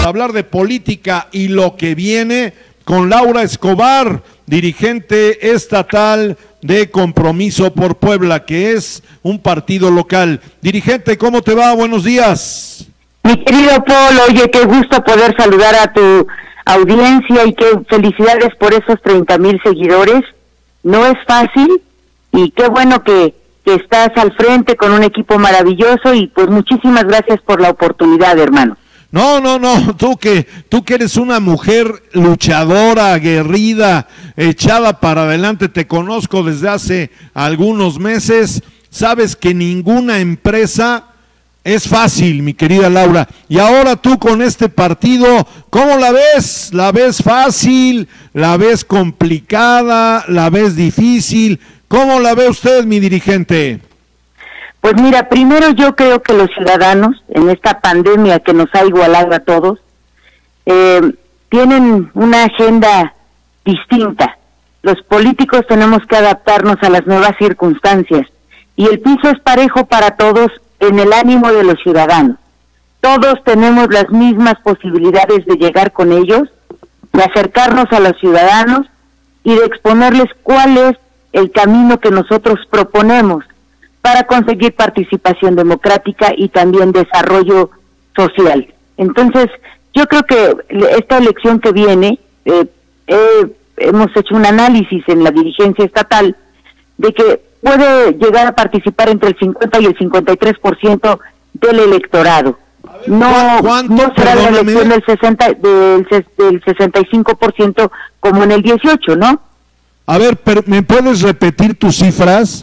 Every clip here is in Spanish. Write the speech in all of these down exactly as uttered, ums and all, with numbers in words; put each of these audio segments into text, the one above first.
a hablar de política y lo que viene con Laura Escobar, dirigente estatal de Compromiso por Puebla, que es un partido local. Dirigente, ¿cómo te va? Buenos días. Mi querido Paul, oye, qué gusto poder saludar a tu audiencia y qué felicidades por esos treinta mil seguidores. No es fácil y qué bueno que, que estás al frente con un equipo maravilloso y pues muchísimas gracias por la oportunidad, hermano. No, no, no, tú que, tú que eres una mujer luchadora, aguerrida, echada para adelante, te conozco desde hace algunos meses, sabes que ninguna empresa es fácil, mi querida Laura, y ahora tú con este partido, ¿cómo la ves? ¿La ves fácil? ¿La ves complicada? ¿La ves difícil? ¿Cómo la ve usted, mi dirigente? Pues mira, primero yo creo que los ciudadanos, en esta pandemia que nos ha igualado a todos, eh, tienen una agenda distinta. Los políticos tenemos que adaptarnos a las nuevas circunstancias y el piso es parejo para todos en el ánimo de los ciudadanos. Todos tenemos las mismas posibilidades de llegar con ellos, de acercarnos a los ciudadanos y de exponerles cuál es el camino que nosotros proponemos para conseguir participación democrática y también desarrollo social. Entonces, yo creo que esta elección que viene, eh, eh, hemos hecho un análisis en la dirigencia estatal de que puede llegar a participar entre el cincuenta y el cincuenta y tres por ciento del electorado. No, no será la elección del, sesenta, del, del sesenta y cinco por ciento como en el dieciocho, ¿no? A ver, ¿me puedes repetir tus cifras?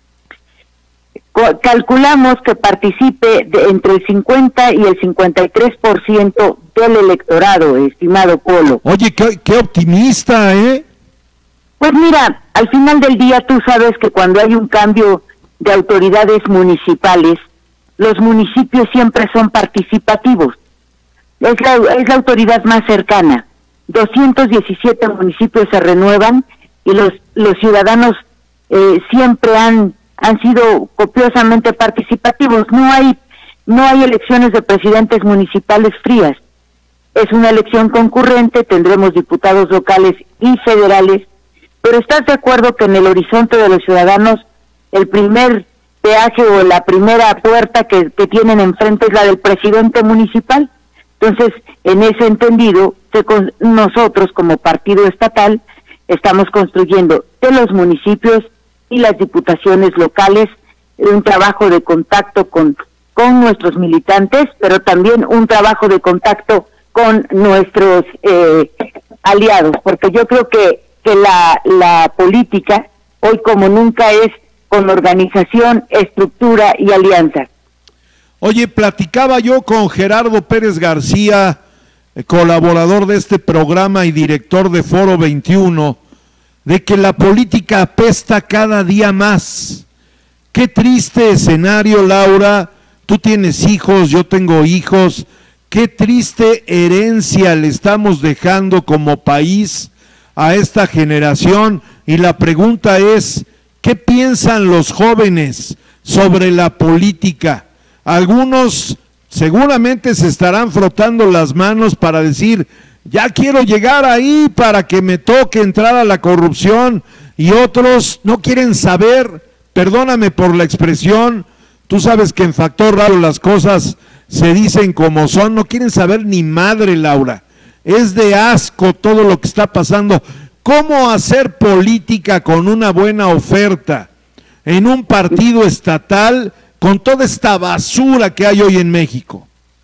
Calculamos que participe de entre el cincuenta y el cincuenta y tres por ciento del electorado, estimado Polo. Oye, qué, qué optimista, ¿eh? Pues mira, al final del día tú sabes que cuando hay un cambio de autoridades municipales, los municipios siempre son participativos. Es la, es la autoridad más cercana. doscientos diecisiete municipios se renuevan y los, los ciudadanos eh, siempre han han sido copiosamente participativos. No hay no hay elecciones de presidentes municipales frías. Es una elección concurrente, tendremos diputados locales y federales, pero ¿estás de acuerdo que en el horizonte de los ciudadanos el primer peaje o la primera puerta que, que tienen enfrente es la del presidente municipal? Entonces, en ese entendido, se, nosotros como partido estatal estamos construyendo de los municipios y las diputaciones locales un trabajo de contacto con, con nuestros militantes, pero también un trabajo de contacto con nuestros eh, aliados, porque yo creo que, que la, la política hoy como nunca es con organización, estructura y alianza. Oye, platicaba yo con Gerardo Pérez García, colaborador de este programa y director de Foro veintiuno, de que la política apesta cada día más. Qué triste escenario, Laura. Tú tienes hijos, yo tengo hijos. Qué triste herencia le estamos dejando como país a esta generación. Y la pregunta es, ¿qué piensan los jóvenes sobre la política? Algunos seguramente se estarán frotando las manos para decir, ya quiero llegar ahí para que me toque entrar a la corrupción, y otros no quieren saber, perdóname por la expresión, tú sabes que en Factor Raro las cosas se dicen como son, no quieren saber ni madre, Laura. Es de asco todo lo que está pasando. ¿Cómo hacer política con una buena oferta en un partido estatal con toda esta basura que hay hoy en México?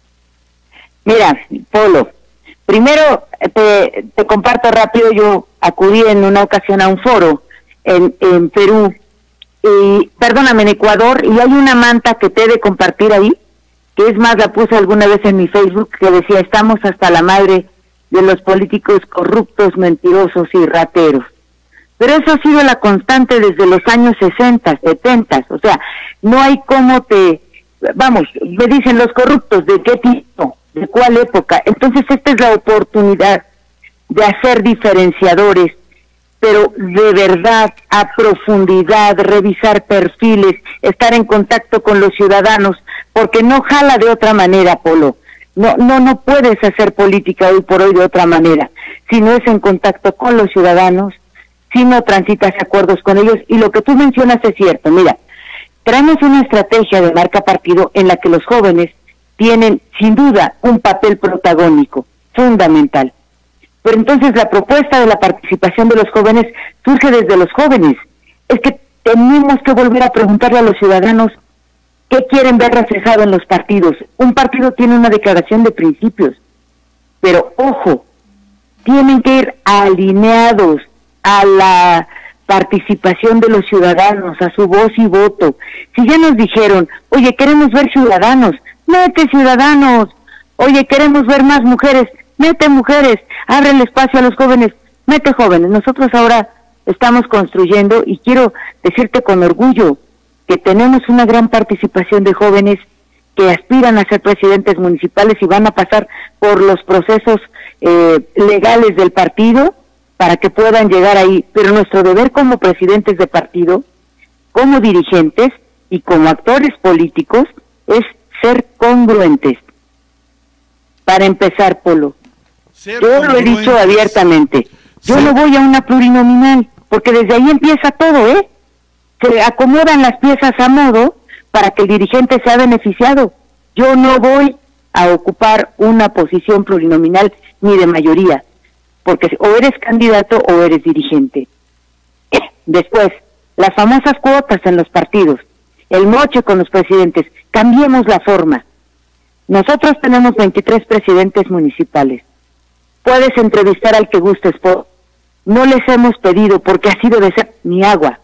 Mira, Polo, primero, te, te comparto rápido, yo acudí en una ocasión a un foro en, en Perú, y perdóname, en Ecuador, y hay una manta que te he de compartir ahí, que es más, la puse alguna vez en mi Facebook, que decía, estamos hasta la madre de los políticos corruptos, mentirosos y rateros. Pero eso ha sido la constante desde los años sesenta, setenta, o sea, no hay cómo te, vamos, me dicen los corruptos, ¿de qué tipo? ¿De cuál época? Entonces esta es la oportunidad de hacer diferenciadores, pero de verdad, a profundidad, revisar perfiles, estar en contacto con los ciudadanos, porque no jala de otra manera, Polo. No, no, no puedes hacer política hoy por hoy de otra manera, si no es en contacto con los ciudadanos, si no transitas acuerdos con ellos, y lo que tú mencionas es cierto. Mira, traemos una estrategia de marca partido en la que los jóvenes tienen sin duda un papel protagónico, fundamental. Pero entonces la propuesta de la participación de los jóvenes surge desde los jóvenes. Es que tenemos que volver a preguntarle a los ciudadanos qué quieren ver reflejado en los partidos. Un partido tiene una declaración de principios, pero ojo, tienen que ir alineados a la participación de los ciudadanos, a su voz y voto. Si ya nos dijeron, oye, queremos ver ciudadanos, mete ciudadanos. Oye, queremos ver más mujeres, mete mujeres. Abre el espacio a los jóvenes, mete jóvenes. Nosotros ahora estamos construyendo, y quiero decirte con orgullo, que tenemos una gran participación de jóvenes que aspiran a ser presidentes municipales y van a pasar por los procesos eh, legales del partido para que puedan llegar ahí. Pero nuestro deber como presidentes de partido, como dirigentes y como actores políticos es ser congruentes. Para empezar, Polo, ser yo lo he dicho abiertamente, yo sí. No voy a una plurinominal, porque desde ahí empieza todo, ¿eh? Se acomodan las piezas a modo para que el dirigente sea beneficiado. Yo no voy a ocupar una posición plurinominal ni de mayoría, porque o eres candidato o eres dirigente. Después, las famosas cuotas en los partidos, el moche con los presidentes, cambiemos la forma. Nosotros tenemos veintitrés presidentes municipales. Puedes entrevistar al que gustes, por... no les hemos pedido, porque así debe ser, ni agua.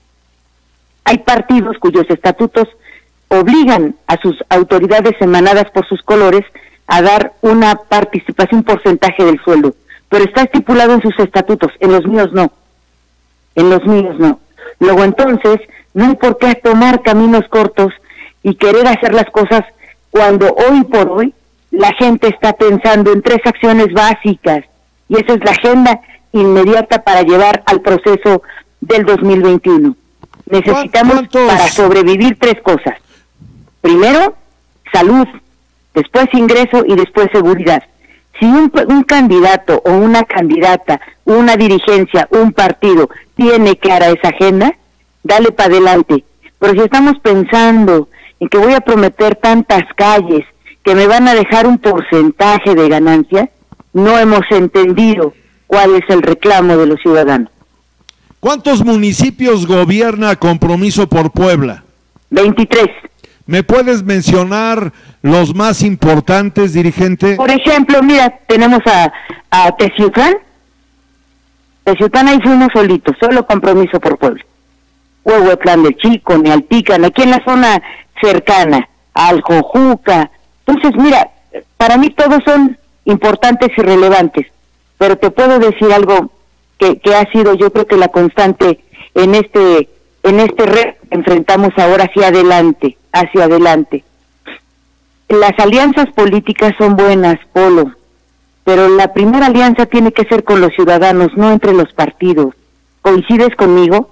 Hay partidos cuyos estatutos obligan a sus autoridades emanadas por sus colores a dar una participación, un porcentaje del sueldo, pero está estipulado en sus estatutos, en los míos no, en los míos no. Luego entonces, no hay por qué tomar caminos cortos y querer hacer las cosas cuando hoy por hoy la gente está pensando en tres acciones básicas, y esa es la agenda inmediata para llevar al proceso del dos mil veintiuno. Necesitamos ¿Cuántos? Para sobrevivir tres cosas. Primero, salud, después ingreso y después seguridad. Si un, un candidato o una candidata, una dirigencia, un partido tiene clara esa agenda, dale para adelante. Pero si estamos pensando en que voy a prometer tantas calles que me van a dejar un porcentaje de ganancia, no hemos entendido cuál es el reclamo de los ciudadanos. ¿Cuántos municipios gobierna Compromiso por Puebla? veintitrés. ¿Me puedes mencionar los más importantes, dirigente? Por ejemplo, mira, tenemos a, a Teciutlán. Teciutlán ahí fuimos solitos, solo Compromiso por Puebla. Huehuetlán del Chico, Nealtican, aquí en la zona cercana, Aljojuca. Entonces, mira, para mí todos son importantes y relevantes, pero te puedo decir algo que, que ha sido, yo creo que la constante en este en este reto que enfrentamos ahora hacia adelante, hacia adelante. Las alianzas políticas son buenas, Polo, pero la primera alianza tiene que ser con los ciudadanos, no entre los partidos. ¿Coincides conmigo?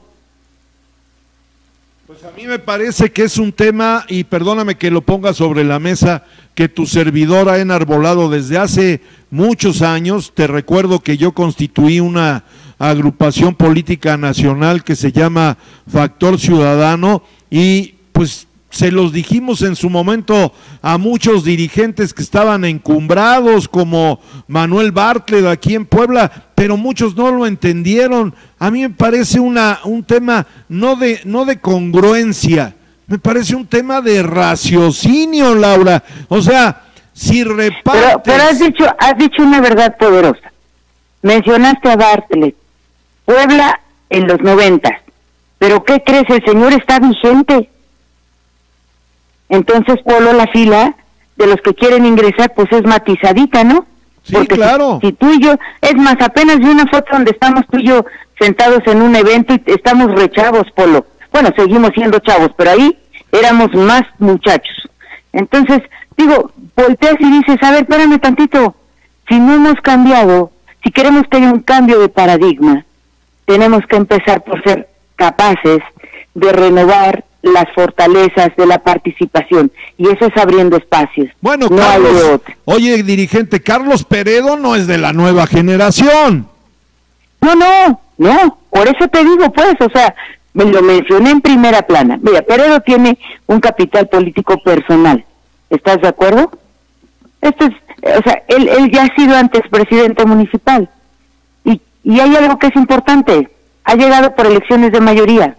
Pues a mí me parece que es un tema, y perdóname que lo ponga sobre la mesa, que tu servidor ha enarbolado desde hace muchos años. Te recuerdo que yo constituí una agrupación política nacional que se llama Factor Ciudadano, y pues se los dijimos en su momento a muchos dirigentes que estaban encumbrados, como Manuel Bartlett aquí en Puebla, pero muchos no lo entendieron. A mí me parece una un tema no de no de congruencia, me parece un tema de raciocinio, Laura. O sea, si repartes... Pero, pero has dicho, has dicho una verdad poderosa. Mencionaste a Bartlett, Puebla en los noventas, pero ¿qué crees? El señor está vigente. Entonces, Polo, la fila de los que quieren ingresar, pues es matizadita, ¿no? Sí, porque claro. Si, si tú y yo, es más, apenas vi una foto donde estamos tú y yo sentados en un evento y estamos rechavos, Polo. Bueno, seguimos siendo chavos, pero ahí éramos más muchachos. Entonces, digo, volteas y dices, a ver, espérame tantito, si no hemos cambiado, si queremos que haya un cambio de paradigma, tenemos que empezar por ser capaces de renovar las fortalezas de la participación, y eso es abriendo espacios. Bueno, no Carlos, hay de otra. Oye, dirigente, Carlos Peredo no es de la nueva generación. No, no, no, por eso te digo, pues, o sea, me lo mencioné en primera plana. Mira, Peredo tiene un capital político personal, ¿estás de acuerdo? Esto es, o sea, él, él ya ha sido antes presidente municipal, y, y hay algo que es importante, ha llegado por elecciones de mayoría.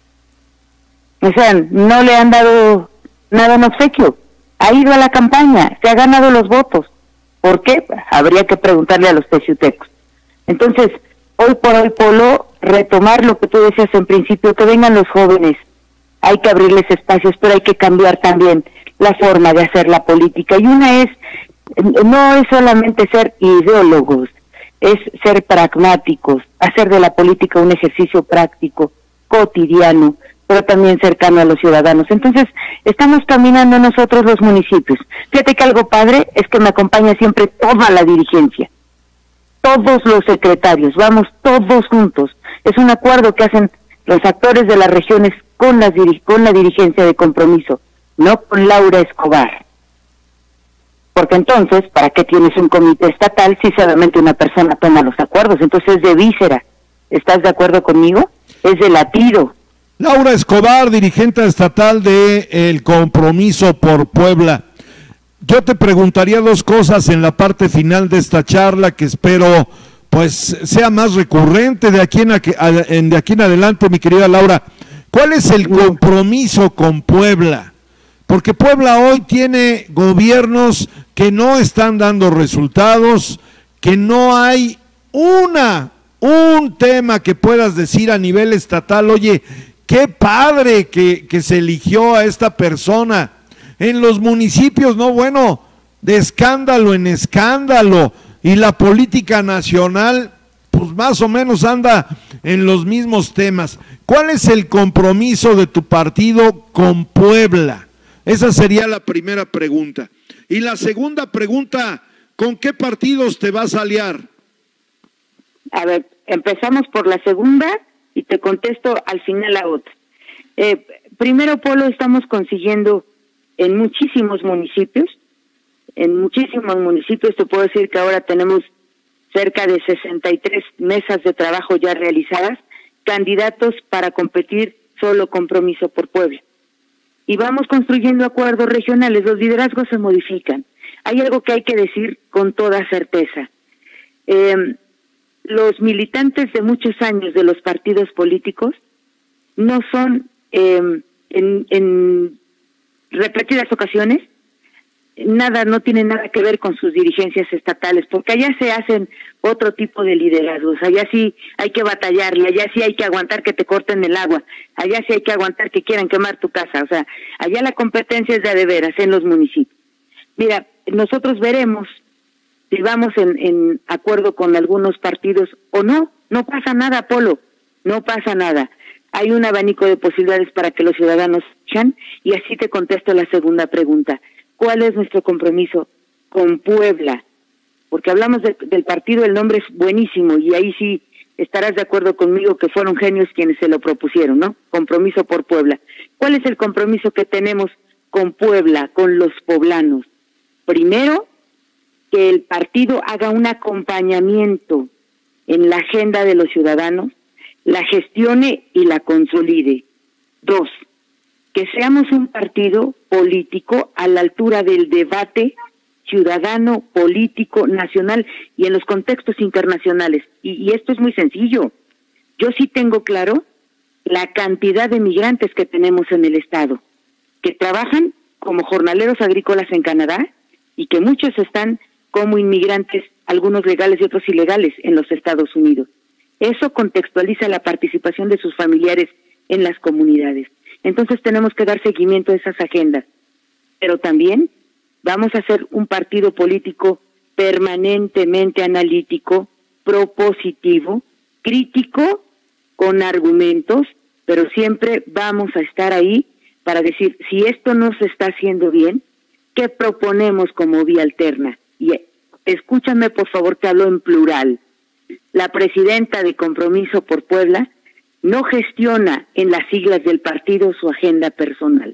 O sea, no le han dado nada en obsequio, ha ido a la campaña, se ha ganado los votos. ¿Por qué? Habría que preguntarle a los teciutecos. Entonces, hoy por hoy, Polo, retomar lo que tú decías en principio, que vengan los jóvenes, hay que abrirles espacios, pero hay que cambiar también la forma de hacer la política, y una es, no es solamente ser ideólogos, es ser pragmáticos, hacer de la política un ejercicio práctico, cotidiano, pero también cercano a los ciudadanos. Entonces, estamos caminando nosotros los municipios. Fíjate que algo padre es que me acompaña siempre toda la dirigencia, todos los secretarios, vamos todos juntos. Es un acuerdo que hacen los actores de las regiones con, las diri- con la dirigencia de Compromiso, no con Laura Escobar. Porque entonces, ¿para qué tienes un comité estatal si solamente una persona toma los acuerdos? Entonces es de víscera. ¿Estás de acuerdo conmigo? Es de latido. Laura Escobar, dirigente estatal de El Compromiso por Puebla. Yo te preguntaría dos cosas en la parte final de esta charla que espero pues sea más recurrente de aquí en, a, en, de aquí en adelante, mi querida Laura. ¿Cuál es el compromiso con Puebla? Porque Puebla hoy tiene gobiernos que no están dando resultados, que no hay una, un tema que puedas decir a nivel estatal, oye, qué padre que, que se eligió a esta persona. En los municipios, no, bueno, de escándalo en escándalo, y la política nacional, pues más o menos anda en los mismos temas. ¿Cuál es el compromiso de tu partido con Puebla? Esa sería la primera pregunta. Y la segunda pregunta, ¿con qué partidos te vas a aliar? A ver, empezamos por la segunda y te contesto al final la otra. Eh, primero, Polo, estamos consiguiendo en muchísimos municipios, en muchísimos municipios, te puedo decir que ahora tenemos cerca de sesenta y tres mesas de trabajo ya realizadas, candidatos para competir solo Compromiso por Puebla. Y vamos construyendo acuerdos regionales, los liderazgos se modifican. Hay algo que hay que decir con toda certeza. Eh, los militantes de muchos años de los partidos políticos no son, eh, en, en repetidas ocasiones, nada, no tiene nada que ver con sus dirigencias estatales, porque allá se hacen otro tipo de liderazgos, allá sí hay que batallarle, allá sí hay que aguantar que te corten el agua, allá sí hay que aguantar que quieran quemar tu casa, o sea, allá la competencia es de a de veras en los municipios. Mira, nosotros veremos si vamos en, en acuerdo con algunos partidos o no, no pasa nada, Polo, no pasa nada. Hay un abanico de posibilidades para que los ciudadanos escuchen, y así te contesto la segunda pregunta. ¿Cuál es nuestro compromiso con Puebla? Porque hablamos de, del partido, el nombre es buenísimo, y ahí sí estarás de acuerdo conmigo que fueron genios quienes se lo propusieron, ¿no? Compromiso por Puebla. ¿Cuál es el compromiso que tenemos con Puebla, con los poblanos? Primero, que el partido haga un acompañamiento en la agenda de los ciudadanos, la gestione y la consolide. Dos, que seamos un partido político a la altura del debate ciudadano, político, nacional y en los contextos internacionales. Y, y esto es muy sencillo. Yo sí tengo claro la cantidad de migrantes que tenemos en el Estado, que trabajan como jornaleros agrícolas en Canadá y que muchos están como inmigrantes, algunos legales y otros ilegales, en los Estados Unidos. Eso contextualiza la participación de sus familiares en las comunidades. Entonces tenemos que dar seguimiento a esas agendas. Pero también vamos a hacer un partido político permanentemente analítico, propositivo, crítico, con argumentos, pero siempre vamos a estar ahí para decir, si esto no se está haciendo bien, ¿qué proponemos como vía alterna? Y escúchame, por favor, que hablo en plural. La presidenta de Compromiso por Puebla no gestiona en las siglas del partido su agenda personal.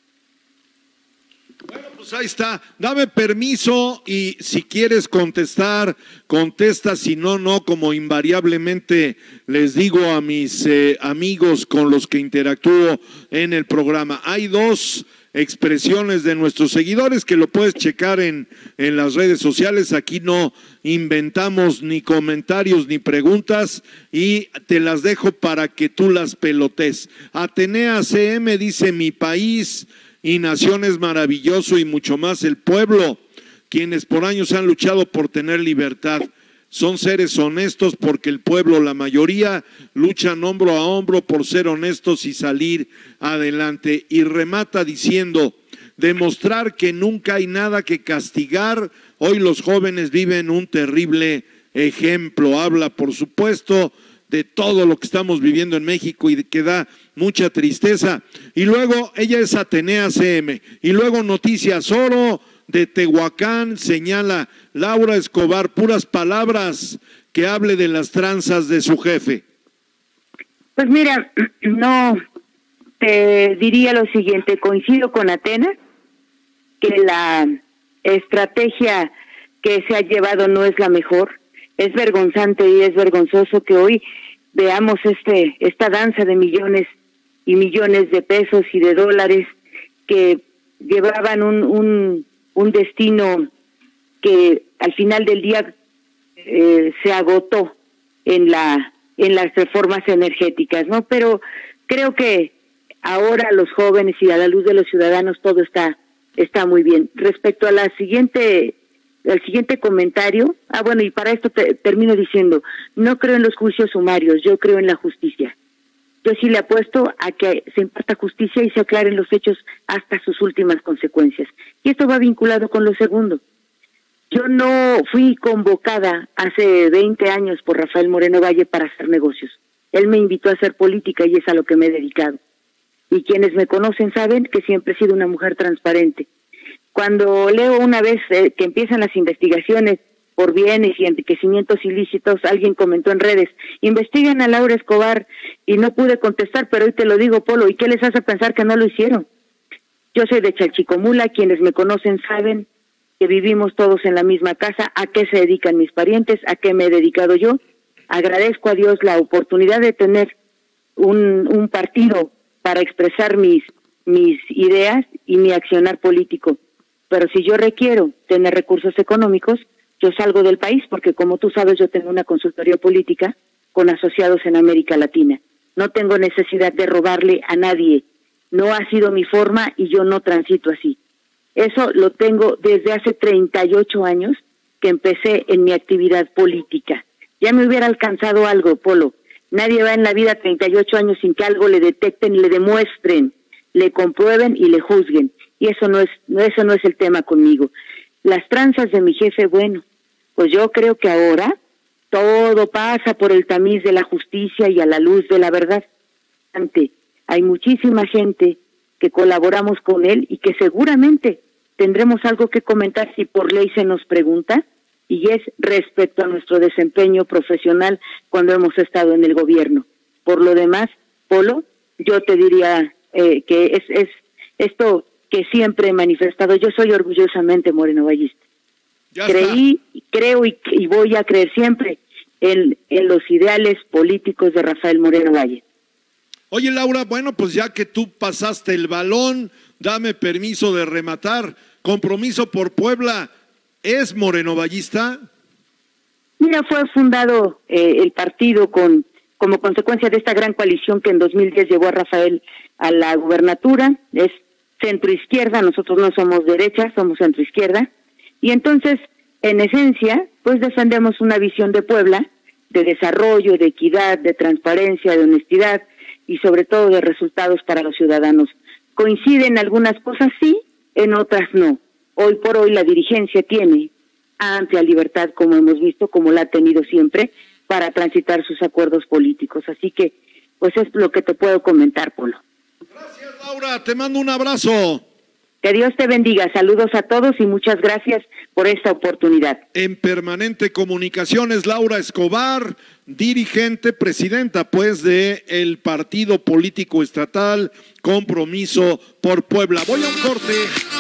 Bueno, pues ahí está. Dame permiso y si quieres contestar, contesta, si no, no, como invariablemente les digo a mis eh, amigos con los que interactúo en el programa. Hay dos expresiones de nuestros seguidores que lo puedes checar en, en las redes sociales. Aquí no inventamos ni comentarios ni preguntas y te las dejo para que tú las pelotes. Atenea C M dice: mi país y nación es maravilloso y mucho más el pueblo, quienes por años han luchado por tener libertad. Son seres honestos porque el pueblo, la mayoría, luchan hombro a hombro por ser honestos y salir adelante. Y remata diciendo: demostrar que nunca hay nada que castigar. Hoy los jóvenes viven un terrible ejemplo. Habla, por supuesto, de todo lo que estamos viviendo en México y que da mucha tristeza. Y luego ella es Atenea C M. Y luego Noticias Oro de Tehuacán señala: Laura Escobar, puras palabras, que hable de las tranzas de su jefe. Pues mira, no, te diría lo siguiente: coincido con Atena, que la estrategia que se ha llevado no es la mejor. Es vergonzante y es vergonzoso que hoy veamos este esta danza de millones y millones de pesos y de dólares que llevaban un, un, un destino que al final del día eh, se agotó en la en las reformas energéticas, ¿no? Pero creo que ahora los jóvenes y a la luz de los ciudadanos todo está está muy bien. Respecto a la siguiente El siguiente comentario, ah bueno, y para esto te, termino diciendo, no creo en los juicios sumarios, yo creo en la justicia. Yo sí le apuesto a que se imparta justicia y se aclaren los hechos hasta sus últimas consecuencias. Y esto va vinculado con lo segundo. Yo no fui convocada hace veinte años por Rafael Moreno Valle para hacer negocios. Él me invitó a hacer política y es a lo que me he dedicado. Y quienes me conocen saben que siempre he sido una mujer transparente. Cuando leo una vez eh, que empiezan las investigaciones por bienes y enriquecimientos ilícitos, alguien comentó en redes: investigan a Laura Escobar, y no pude contestar, pero hoy te lo digo, Polo, ¿y qué les hace pensar que no lo hicieron? Yo soy de Chalchicomula, quienes me conocen saben que vivimos todos en la misma casa. ¿A qué se dedican mis parientes? ¿A qué me he dedicado yo? Agradezco a Dios la oportunidad de tener un, un partido para expresar mis, mis ideas y mi accionar político. Pero si yo requiero tener recursos económicos, yo salgo del país, porque como tú sabes, yo tengo una consultoría política con asociados en América Latina. No tengo necesidad de robarle a nadie. No ha sido mi forma y yo no transito así. Eso lo tengo desde hace treinta y ocho años que empecé en mi actividad política. Ya me hubiera alcanzado algo, Polo. Nadie va en la vida treinta y ocho años sin que algo le detecten, le demuestren, le comprueben y le juzguen. Y eso no es, eso no es el tema conmigo. Las tranzas de mi jefe, bueno, pues yo creo que ahora todo pasa por el tamiz de la justicia y a la luz de la verdad. Hay muchísima gente que colaboramos con él y que seguramente tendremos algo que comentar si por ley se nos pregunta, y es respecto a nuestro desempeño profesional cuando hemos estado en el gobierno. Por lo demás, Polo, yo te diría eh, que es, es esto que siempre he manifestado. Yo soy orgullosamente morenovallista. Creí, creo y, y voy a creer siempre en, en los ideales políticos de Rafael Moreno Valle. Oye, Laura, bueno, pues ya que tú pasaste el balón, dame permiso de rematar. Compromiso por Puebla, ¿es morenovallista? Mira, fue fundado eh, el partido con como consecuencia de esta gran coalición que en dos mil diez llevó a Rafael a la gubernatura. Es centroizquierda, nosotros no somos derecha, somos centroizquierda. Y entonces, en esencia, pues defendemos una visión de Puebla, de desarrollo, de equidad, de transparencia, de honestidad y sobre todo de resultados para los ciudadanos. ¿Coinciden algunas cosas? Sí, en otras no. Hoy por hoy la dirigencia tiene amplia libertad, como hemos visto, como la ha tenido siempre, para transitar sus acuerdos políticos. Así que, pues es lo que te puedo comentar, Polo. Gracias, Laura, te mando un abrazo. Que Dios te bendiga. Saludos a todos y muchas gracias por esta oportunidad. En permanente comunicación es Laura Escobar, dirigente, presidenta pues de el partido político estatal Compromiso por Puebla. Voy a un corte.